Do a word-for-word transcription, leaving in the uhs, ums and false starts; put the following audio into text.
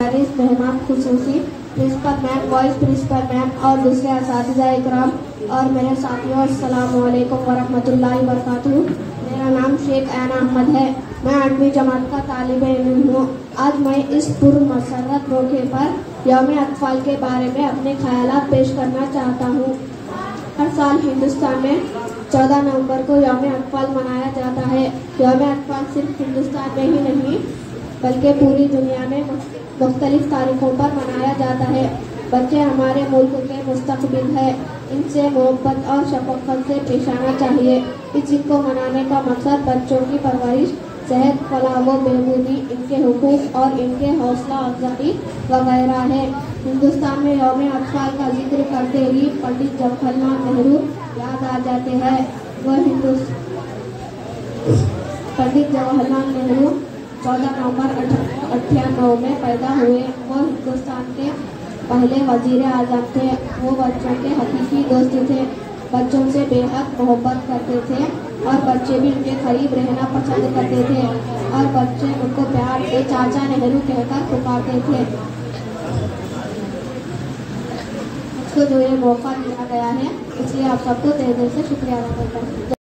Mothers मेहमान खुसूसी, principal ma'am, vice principal ma'am और दूसरे असातिज़ा इकराम और मेरे साथियों, अस्सलामु अलैकुम वरहमतुल्लाहि वबरकातुहू। मेरा नाम शेख ऐन अहमद है। मैं आठवीं जमात का तालिबे इल्म हूँ। आज मैं इस पुरमसरत मौके पर यौम अत्फाल के बारे में अपने ख्यालात पेश करना चाहता हूँ। हर साल हिंदुस्तान में चौदह नवंबर को यौम अत्फाल मनाया जाता है। यौम अत्फाल सिर्फ हिंदुस्तान में ही नहीं बल्कि पूरी दुनिया में मुख्तलिफ तारीखों पर मनाया जाता है। बच्चे हमारे मुल्क के मुस्तकबिल है, इनसे मोहब्बत और शफकत से पेश आना चाहिए। इस दिन को मनाने का मकसद बच्चों की परवरिश, सेहत, फलाह व बहबूदी, इनके हुकूक और इनके हौसला अफजाई वगैरह है। हिंदुस्तान में यौम अत्फाल का जिक्र करते ही पंडित जवाहरलाल नेहरू याद आ जाते हैं। वह हिंदुस्तान पंडित जवाहरलाल नेहरू चौदह नवंबर अट्ठानवे में पैदा हुए। वह हिंदुस्तान के पहले वजीर आजम थे। वो बच्चों के हकीकी दोस्त थे, बच्चों से बेहद मोहब्बत करते थे और बच्चे भी उनके करीब रहना पसंद करते थे और बच्चे उनको प्यार से चाचा नेहरू कहकर पुकारते थे। मुझको जो ये मौका दिया गया है इसलिए आप सबको तहे दिल से शुक्रिया अदा करता हूँ।